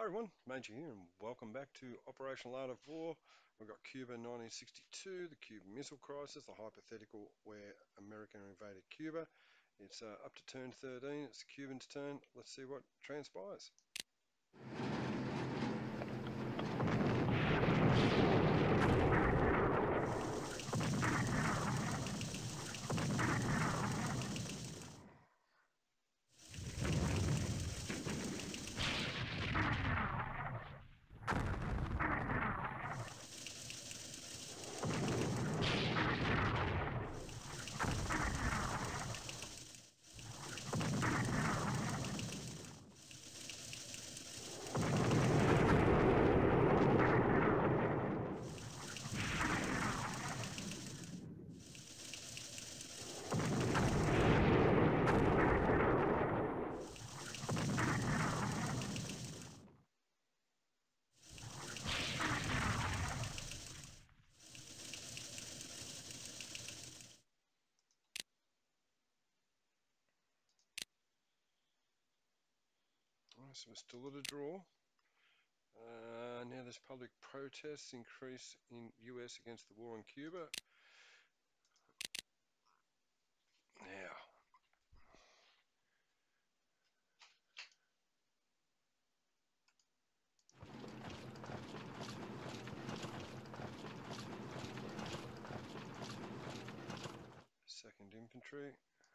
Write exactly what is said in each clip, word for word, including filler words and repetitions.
Hi everyone, Major here, and welcome back to Operational Art of War. We've got Cuba nineteen sixty-two, the Cuban Missile Crisis, the hypothetical where America invaded Cuba. It's uh, up to turn thirteen, it's the Cubans' turn. Let's see what transpires. Alright, so we're still at a draw. Uh, now there's public protests increase in U S against the war on Cuba. Now, second Infantry.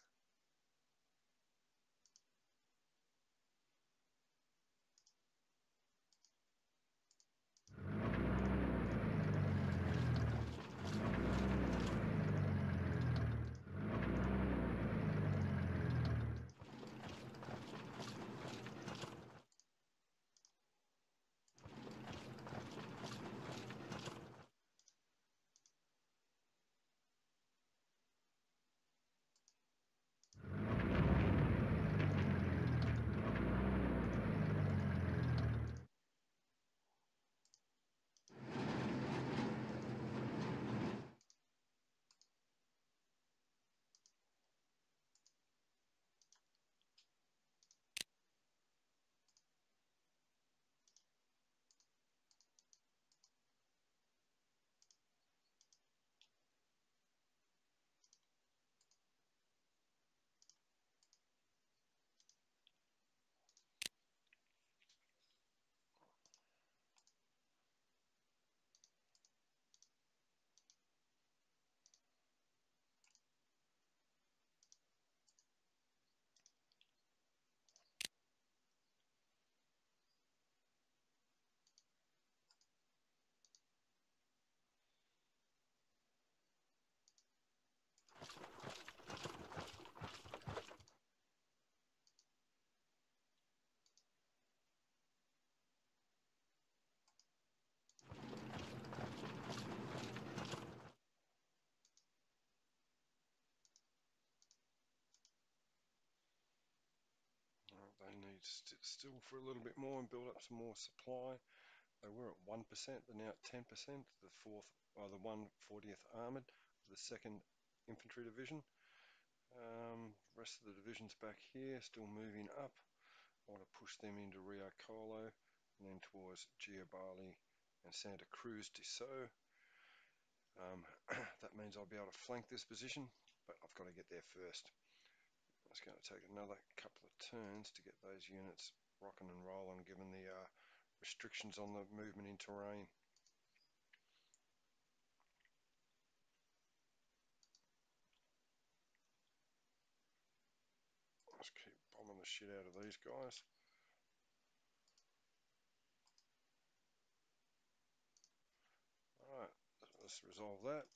They need st still for a little bit more and build up some more supply. They were at one percent, they're now at ten percent. The fourth, or the one fortieth Armoured, the second Infantry Division. Um, rest of the divisions back here, still moving up. I want to push them into Rio Colo and then towards Giabali and Santa Cruz de So. Um, that means I'll be able to flank this position, but I've got to get there first. It's going to take another couple of turns to get those units rocking and rolling, given the uh, restrictions on the movement in terrain. Let's keep bombing the shit out of these guys. Alright, let's resolve that.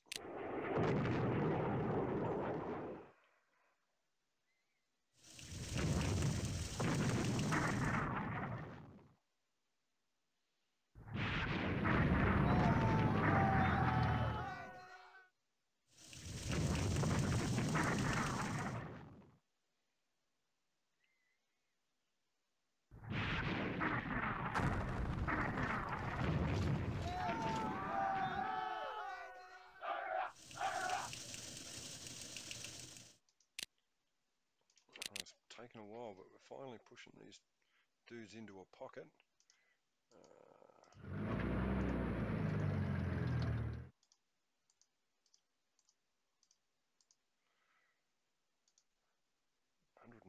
It's taken a while, but we're finally pushing these dudes into a pocket.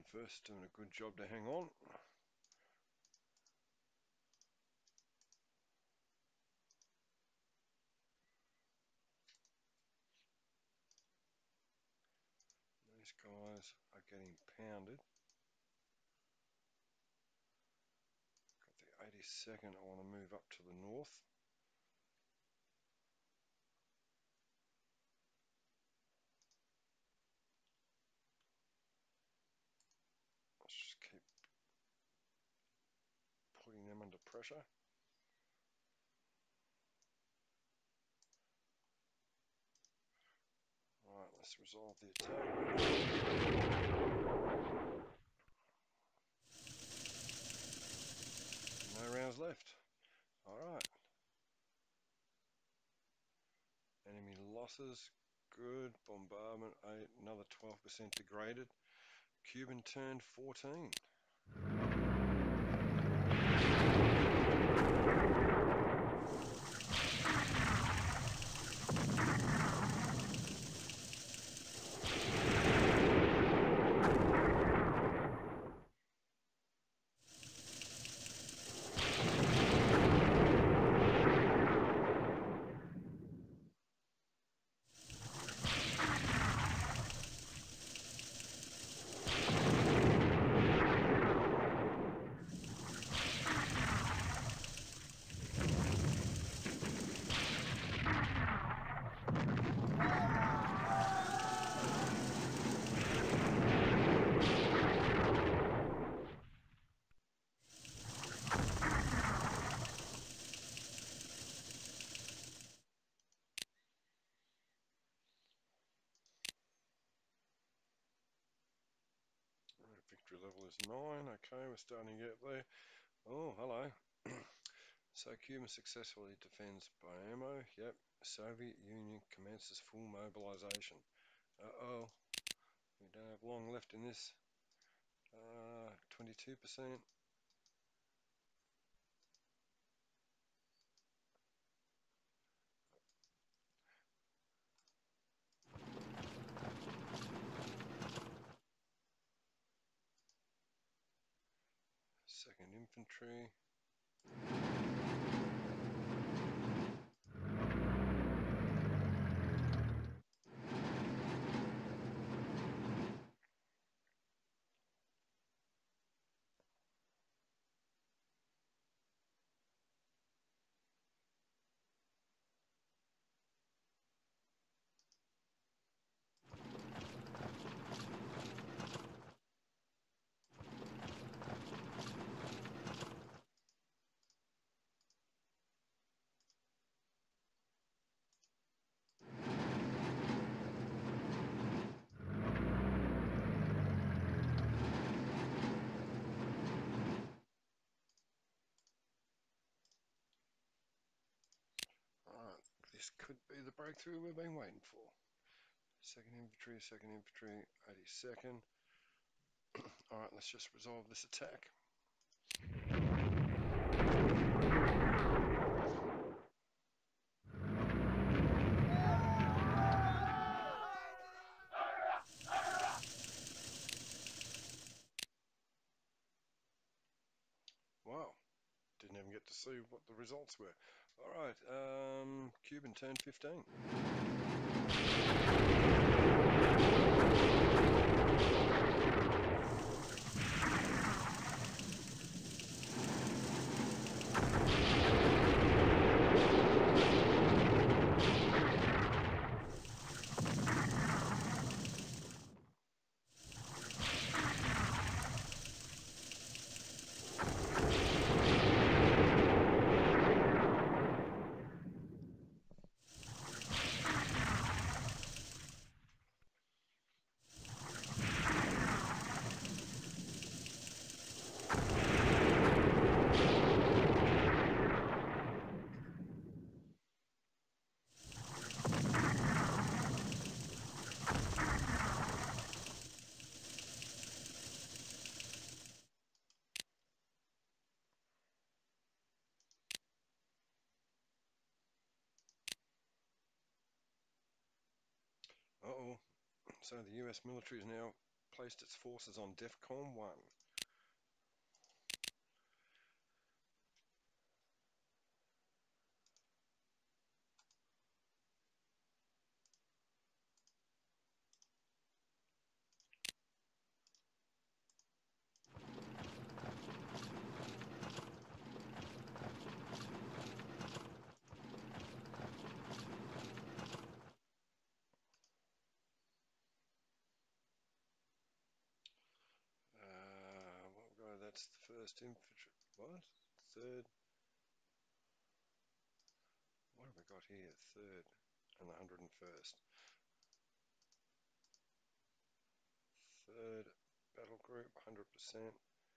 First, doing a good job to hang on. These guys are getting pounded. Got the eighty-second, I want to move up to the north. Let's just keep putting them under pressure. Alright, let's resolve the attack. No rounds left. Alright. Enemy losses, good. Bombardment eight, another twelve percent degraded. Cuban turned fourteen. Victory level is nine. Okay, we're starting to get there. Oh, hello. So Cuba successfully defends Bayamo. Yep. Soviet Union commences full mobilization. Uh-oh. We don't have long left in this. Uh, twenty-two percent. Second Infantry. Alright, this could be the breakthrough we've been waiting for. Second Infantry, Second Infantry, eighty-second. Alright, let's just resolve this attack. Wow, didn't even get to see what the results were. Alright, um, Cuban turned fifteen. Uh-oh. So the U S military is now placed its forces on DEFCON one. Uh, what we got? That's the first infantry. What? Third. What have we got here? Third and the one hundred first. Third battle group, one hundred percent.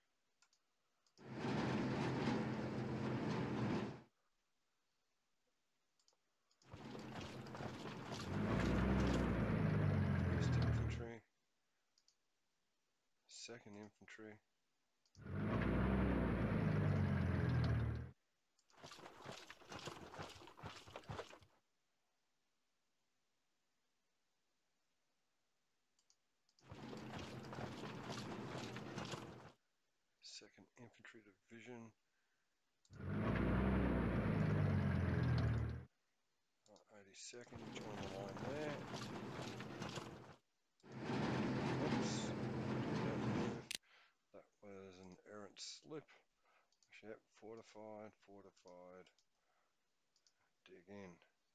First infantry. Second infantry. Second Infantry Division. eighty-second, join the line there. Oops, that move. That was an errant slip. Yep, fortified, fortified. Dig in.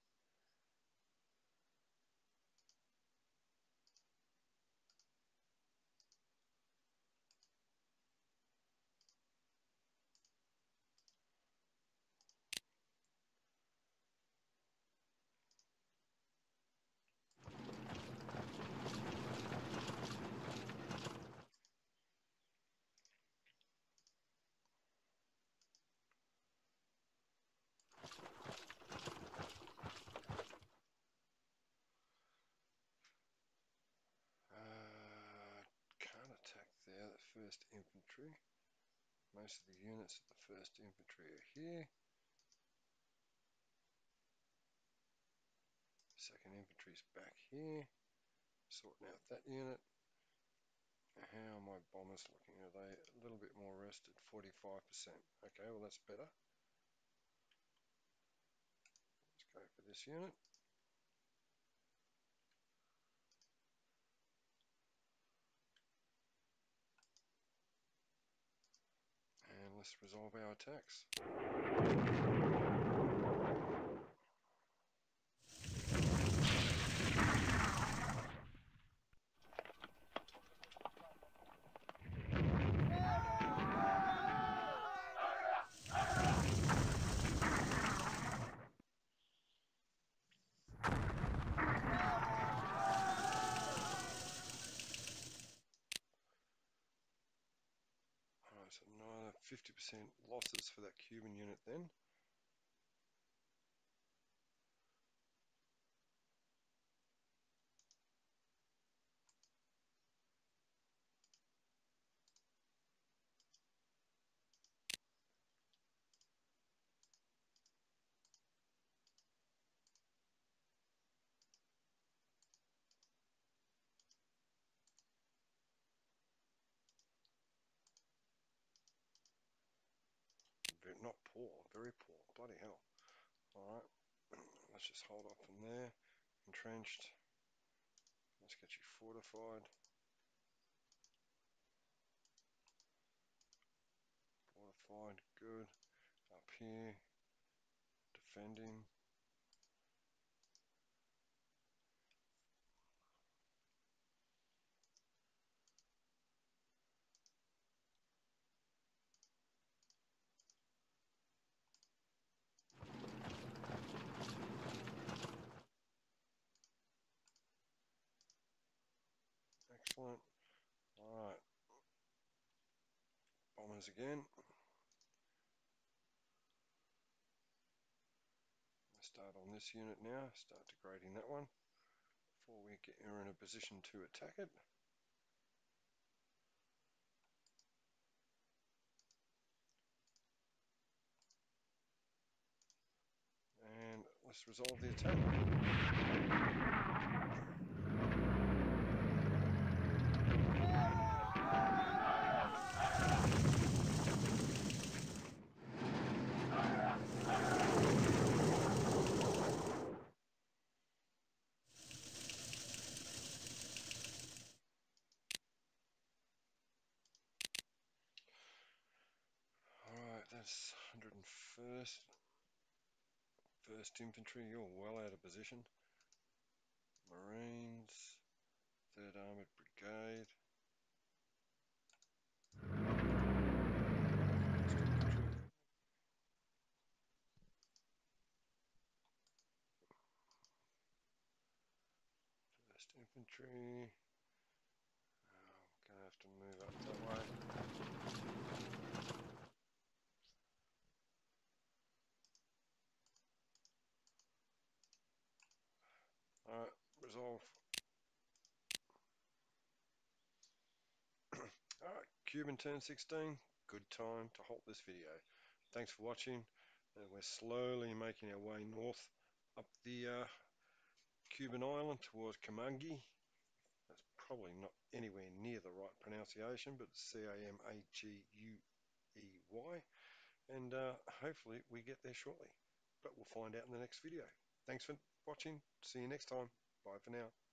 Uh, can't attack there, the first infantry. Most of the units of the first infantry are here. Second infantry's back here. Sorting out that unit. How are my bombers looking? Are they a little bit more rested? forty-five percent. Okay, well that's better. Let's go for this unit. And let's resolve our attacks. Alright, so another fifty percent losses for that Cuban unit then. Not poor, very poor, bloody hell. Alright, let's just hold off from there. Entrenched. Let's get you fortified. Fortified, good. Up here, defending. Excellent. Alright. Bombers again. Start on this unit now. Start degrading that one before we get are in a position to attack it. And let's resolve the attack. That's one hundred first, first Infantry, you're well out of position. Marines, third Armoured Brigade. First Infantry. Oh, gonna have to move up that way. Alright, resolve. Alright, Cuban turn sixteen. Good time to halt this video. Thanks for watching. Uh, we're slowly making our way north up the uh, Cuban island towards Camangi. That's probably not anywhere near the right pronunciation, but C A M A G U E Y. And uh, hopefully we get there shortly. But we'll find out in the next video. Thanks for watching. See you next time. Bye for now.